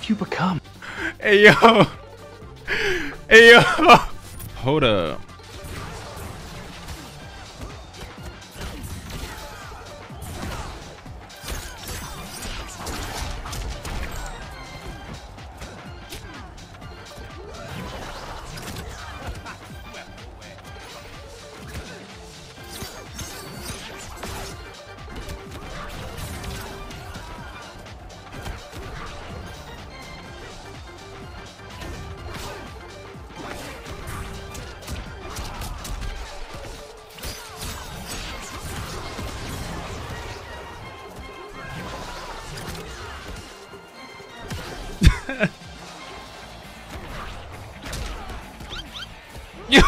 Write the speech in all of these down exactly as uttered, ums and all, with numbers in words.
have you become? Hey yo. Hey yo. Hold up. Yo!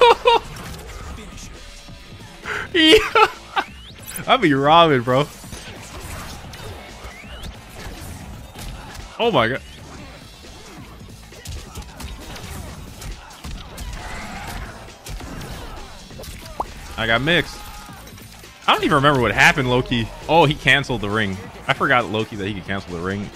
Yeah. I be robbing, bro. Oh my god. I got mixed. I don't even remember what happened, Loki. Oh, he canceled the ring. I forgot, Loki, that he could cancel the ring.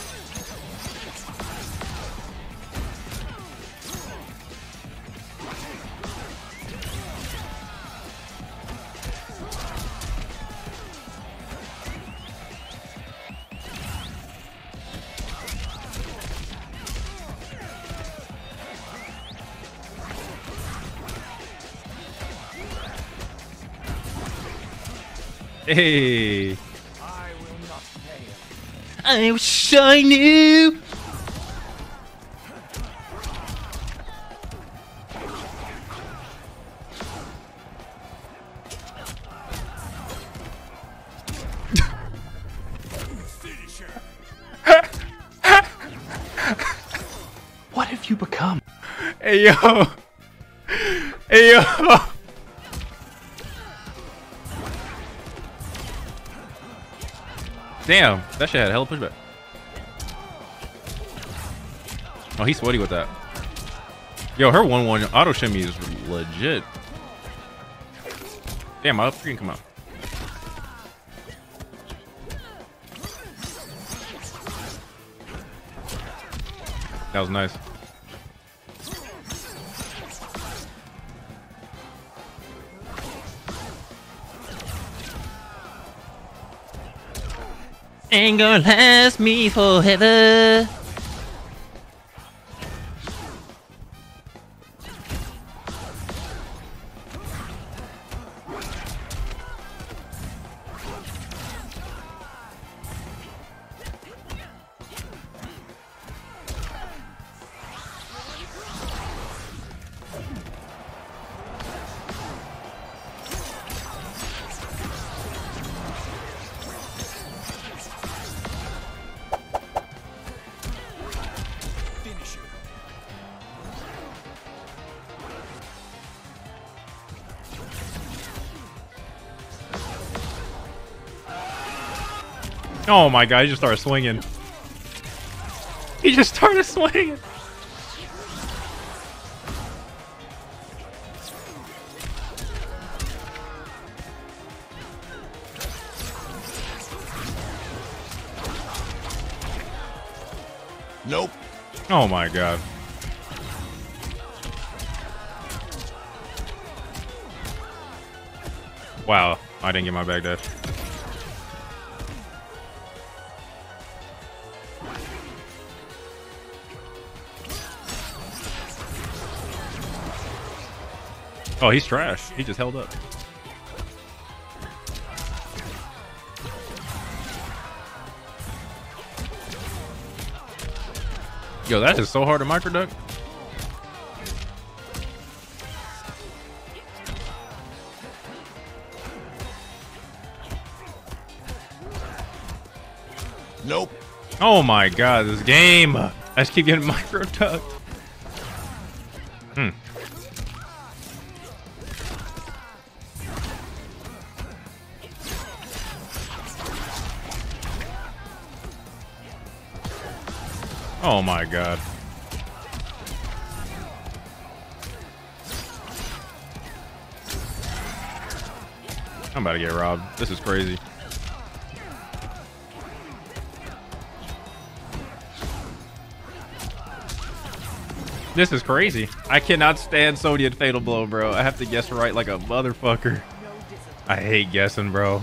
Hey. I will not fail. I wish I knew. What have you become? Hey yo. Hey yo. Damn, that shit had hella pushback. Oh, he's sweaty with that. Yo, her one one auto shimmy is legit. Damn, my up screen come out. That was nice. Ain't gonna last me forever. Oh my god, he just started swinging. He just started swinging. Nope. Oh my god. Wow, I didn't get my back dash. Oh, he's trash. He just held up. Yo, that is so hard to micro duck. Nope. Oh my god, this game. I just keep getting micro ducked. Hmm. Oh my god. I'm about to get robbed. This is crazy. This is crazy. I cannot stand Sonya and Fatal Blow, bro. I have to guess right like a motherfucker. I hate guessing, bro.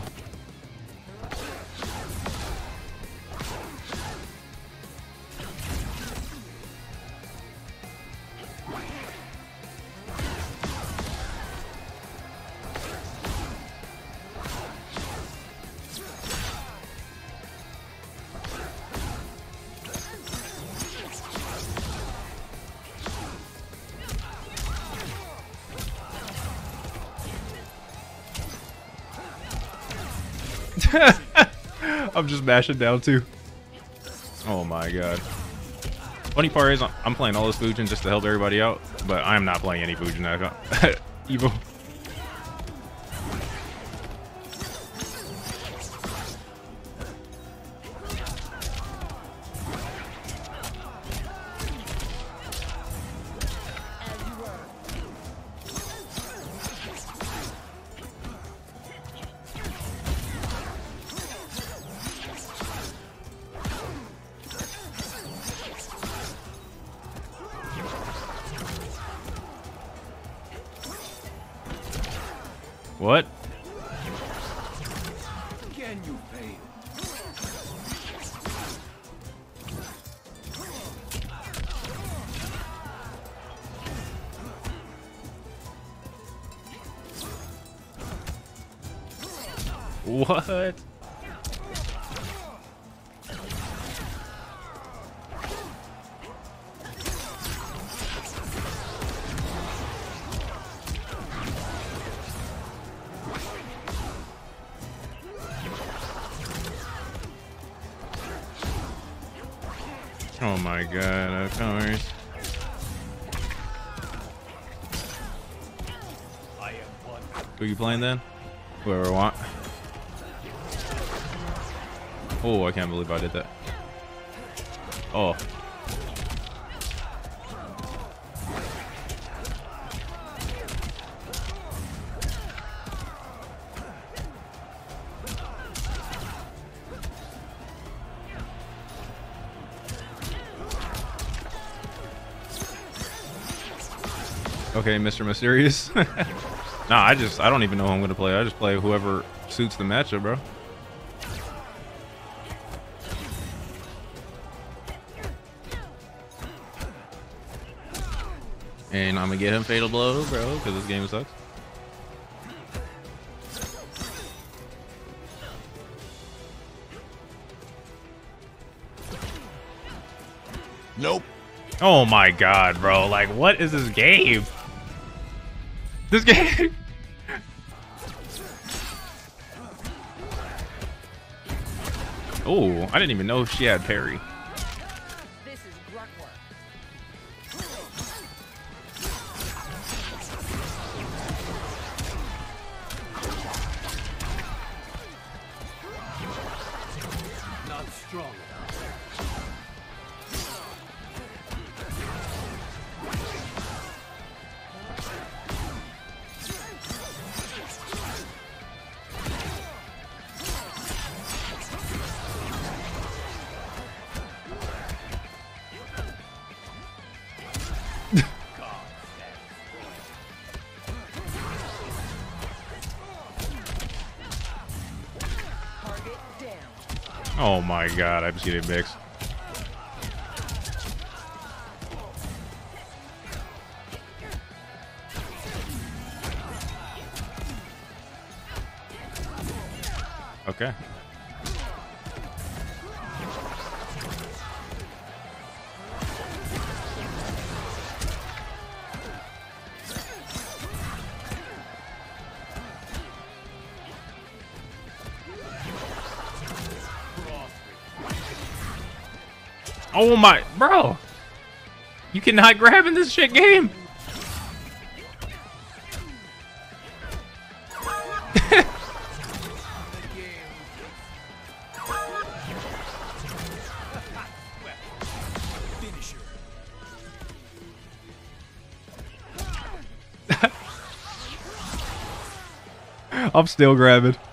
I'm just mashing down too. Oh my god. Funny part is I'm playing all this Fujin just to help everybody out, but I'm not playing any Fujin. Evo. What? Can you fail? What? Oh my god, of course. Who you playing then? Whoever I want. Oh, I can't believe I did that. Oh. Okay, Mister Mysterious. Nah, I just, I don't even know who I'm going to play. I just play whoever suits the matchup, bro. And I'm going to get him Fatal Blow, bro, because this game sucks. Nope. Oh my god, bro. Like, what is this game? This game. Oh, I didn't even know she had parry. This is grunt work. Not strong enough. Oh my god, I'm just getting mixed. Okay. Oh my, bro. You cannot grab in this shit game. I'm still grabbing.